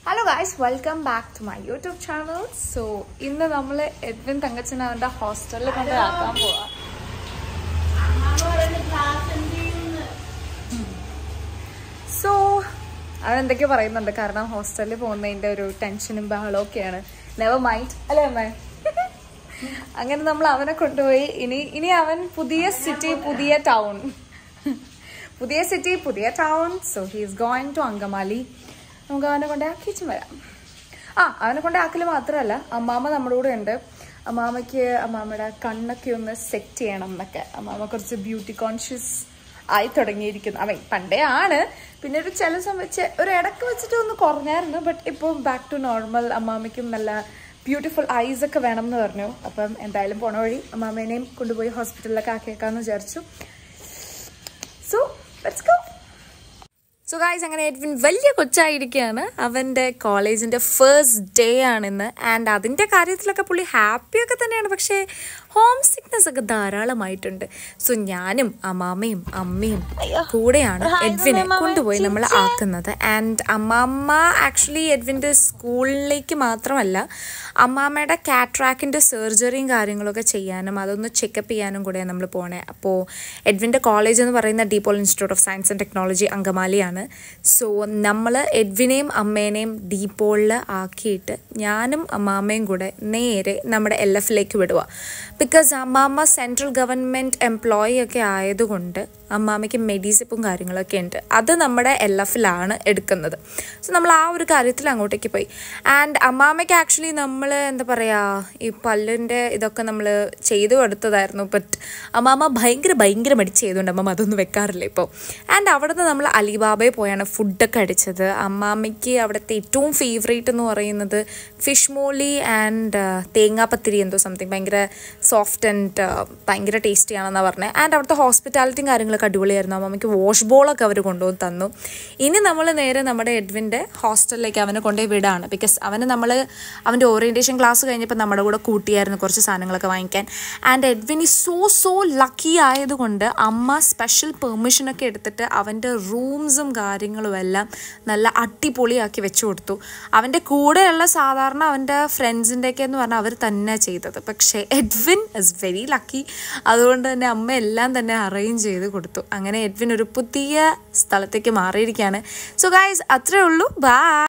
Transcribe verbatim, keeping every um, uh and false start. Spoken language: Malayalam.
Hello guys, welcome back to my YouTube channel. So, ഇന്ന് നമ്മൾ എഡ്വിൻ തങ്കച്ചനെ അവന്റെ ഹോസ്റ്റലിൽ കൊണ്ട് ആക്കാൻ പോവാ. സോ അവൻ എന്തൊക്കെ പറയുന്നുണ്ട്, കാരണം ഹോസ്റ്റലിൽ പോകുന്നതിന്റെ ഒരു ടെൻഷനും ബഹളവും ഒക്കെയാണ്. നെവർ മൈൻഡ് അല്ലേ അമ്മേ? അങ്ങനെ നമ്മൾ അവനെ കൊണ്ടുപോയി. ഇനി ഇനി അവൻ പുതിയ സിറ്റി, പുതിയ ടൗൺ, പുതിയ സിറ്റി, പുതിയ town. So he is going to Angamaly. നമുക്ക് അവനെ കൊണ്ട് ആക്കിച്ചും വരാം. ആ അവനെ കൊണ്ട് ആക്കൽ മാത്രമല്ല, അമ്മാമ്മ നമ്മുടെ കൂടെ ഉണ്ട്. അമ്മാമ്മയ്ക്ക് അമ്മാമ്മയുടെ കണ്ണൊക്കെ ഒന്ന് സെറ്റ് ചെയ്യണം എന്നൊക്കെ. അമ്മാമ്മ കുറച്ച് ബ്യൂട്ടി കോൺഷ്യസ് ആയി തുടങ്ങിയിരിക്കുന്നു. അവൻ പണ്ടേ ആണ്, പിന്നെ ഒരു ചില സമയത്ത് ഒരു ഇടക്ക് വെച്ചിട്ട് ഒന്ന് കുറഞ്ഞായിരുന്നു. ബട്ട് ഇപ്പോൾ ബാക്ക് ടു നോർമൽ. അമ്മാമ്മയ്ക്കും നല്ല ബ്യൂട്ടിഫുൾ ഐസ് ഒക്കെ വേണം എന്ന് പറഞ്ഞു. അപ്പം എന്തായാലും പോണ വഴി അമ്മാമ്മേനെയും കൊണ്ടുപോയി ഹോസ്പിറ്റലിലൊക്കെ ആക്കിയേക്കാന്ന് വിചാരിച്ചു. So let's go. So guys, അങ്ങനെ എഡ്വിൻ വലിയ കൊച്ചായിരിക്കുകയാണ്. അവൻ്റെ കോളേജിൻ്റെ ഫസ്റ്റ് ഡേ ആണിന്ന്. ആൻഡ് അതിൻ്റെ കാര്യത്തിലൊക്കെ പുള്ളി ഹാപ്പിയൊക്കെ തന്നെയാണ്. പക്ഷേ ഹോം സിക്നെസ് ഒക്കെ ധാരാളമായിട്ടുണ്ട്. സോ ഞാനും അമ്മാമ്മയും അമ്മയും കൂടെയാണ് എഡ്വിനെ കൊണ്ടുപോയി നമ്മൾ ആക്കുന്നത്. ആൻഡ് അമ്മാമ്മ ആക്ച്വലി എഡ്വിൻ്റെ സ്കൂളിലേക്ക് മാത്രമല്ല, അമ്മാമ്മയുടെ കാട്രാക്കിൻ്റെ സർജറിയും കാര്യങ്ങളൊക്കെ ചെയ്യാനും അതൊന്ന് ചെക്കപ്പ് ചെയ്യാനും കൂടെയാണ് നമ്മൾ പോണേ. അപ്പോൾ എഡ്വിൻ്റെ കോളേജ് എന്ന് പറയുന്ന DePaul institute of science and technology അങ്കമാലിയാണ്. സോ നമ്മൾ എഡ്വിനെയും അമ്മേനെയും ഡീപോളിൽ ആക്കിയിട്ട് ഞാനും അമ്മാമ്മയും കൂടെ നേരെ നമ്മുടെ എൽ എഫിലേക്ക് വിടുക. ബിക്കോസ് അമ്മാമ്മ സെൻട്രൽ ഗവൺമെൻറ് എംപ്ലോയി ഒക്കെ ആയതുകൊണ്ട് അമ്മാമ്മയ്ക്ക് മെഡിസിപ്പും കാര്യങ്ങളൊക്കെ ഉണ്ട്. അത് നമ്മുടെ എൽ എഫിലാണ് എടുക്കുന്നത്. സോ നമ്മൾ ആ ഒരു കാര്യത്തിൽ അങ്ങോട്ടേക്ക് പോയി. ആൻഡ് അമ്മാമ്മയ്ക്ക് ആക്ച്വലി നമ്മൾ എന്താ പറയുക, ഈ പല്ലിൻ്റെ ഇതൊക്കെ നമ്മൾ ചെയ്തു കൊടുത്തതായിരുന്നു. ബട്ട് അമ്മാമ്മ ഭയങ്കര ഭയങ്കര മടിച്ച് ചെയ്തുകൊണ്ട് അമ്മമ്മ അതൊന്നും വെക്കാറില്ല ഇപ്പോൾ. ആൻഡ് അവിടെ നിന്ന് നമ്മൾ അലിബാബയിൽ പോയാണ് ഫുഡൊക്കെ അടിച്ചത്. അമ്മാമ്മയ്ക്ക് അവിടുത്തെ ഏറ്റവും ഫേവറേറ്റ് എന്ന് പറയുന്നത് ഫിഷ് മോളി ആൻഡ് തേങ്ങാപ്പത്തിരി എന്തോ സംതിങ്, ഭയങ്കര സോഫ്റ്റ് ആൻഡ് ഭയങ്കര ടേസ്റ്റി ആണെന്നാണ് പറഞ്ഞത്. ആൻഡ് അവിടുത്തെ ഹോസ്പിറ്റാലിറ്റിയും കാര്യങ്ങളൊക്കെ അടിപൊളിയായിരുന്നു. അമ്മമ്മയ്ക്ക് വാഷ് ബോളൊക്കെ അവർ കൊണ്ടുവന്ന് തന്നു. ഇനി നമ്മൾ നേരെ നമ്മുടെ എഡ്വിൻ്റെ ഹോസ്റ്റലിലേക്ക് അവനെ കൊണ്ടുപോയി വിടാണ്. ബിക്കോസ് അവന് നമ്മൾ അവൻ്റെ ഓറിയൻറ്റേഷൻ ക്ലാസ് കഴിഞ്ഞപ്പോൾ നമ്മുടെ കൂടെ കൂട്ടിയായിരുന്നു കുറച്ച് സാധനങ്ങളൊക്കെ വാങ്ങിക്കാൻ. ആൻഡ് എഡ്വിൻ ഈ സോ സോ ലക്കി ആയതുകൊണ്ട് അമ്മ സ്പെഷ്യൽ പെർമിഷനൊക്കെ എടുത്തിട്ട് അവൻ്റെ റൂംസും കാര്യങ്ങളും എല്ലാം നല്ല അടിപൊളിയാക്കി വെച്ചു കൊടുത്തു. അവൻ്റെ കൂടെയുള്ള സാധാരണ അവൻ്റെ ഫ്രണ്ട്സിൻ്റെയൊക്കെ എന്ന് പറഞ്ഞാൽ അവർ തന്നെ ചെയ്തത്. പക്ഷേ എഡ്വിൻ ഇസ് വെരി ലക്കി. അതുകൊണ്ട് തന്നെ അമ്മ എല്ലാം തന്നെ അറേഞ്ച് ചെയ്ത് കൊടുത്തു. അങ്ങനെ എഡ്വിൻ ഒരു പുതിയ സ്ഥലത്തേക്ക് മാറിയിരിക്കുകയാണ്. സോ ഗൈസ്, അത്രേ ഉള്ളൂ. ബൈ.